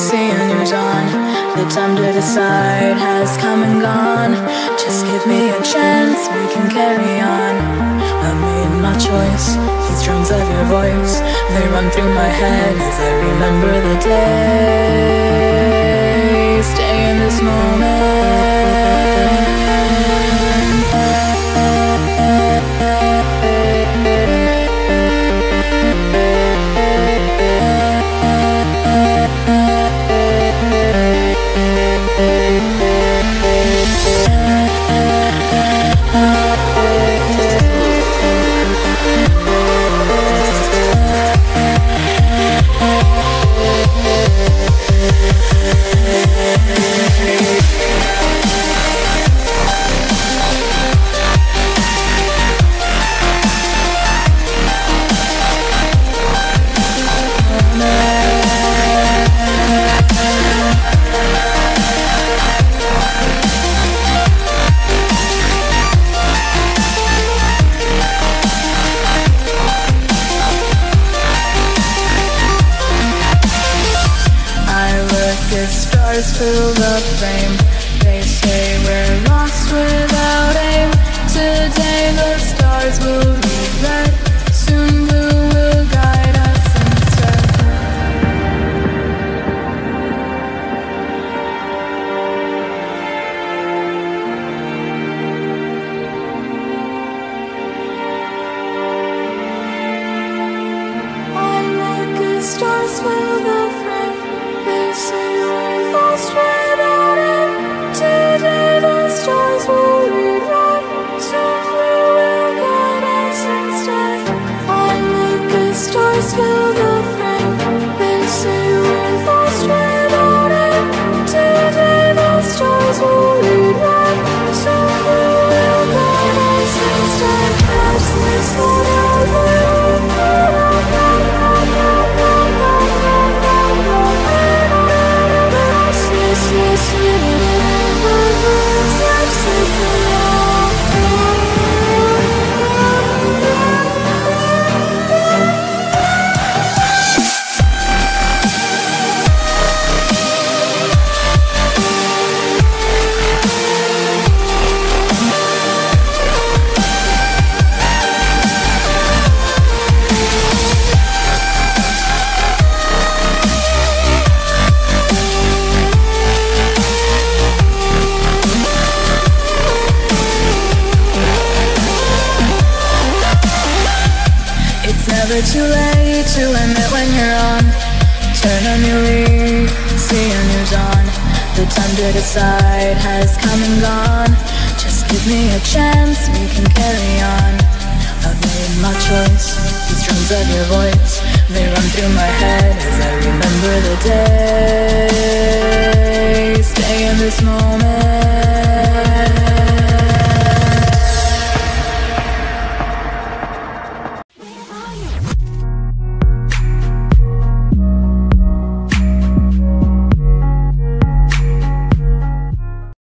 seeing your dawn. The time to decide has come and gone. Just give me a chance, we can carry on. I made my choice, these drums of your voice, they run through my head as I remember the day. Stay in this moment. Fill the frame. They say we're lost without aim. Today the stars will read red. Soon blue will guide us instead. I look at stars fill the frame. They say we're lost without aim. Today the stars will read red. Soon blue will guide us instead. I look at stars fill the frame. They say we're lost without aim. Today the stars will read red. Soon blue will guide us instead. As this water will too late to admit when you're on. Turn on your leaf, see a new dawn. The time to decide has come and gone. Just give me a chance, we can carry on. I've made my choice, these drums of your voice, they run through my head as I remember the day. Stay in this moment.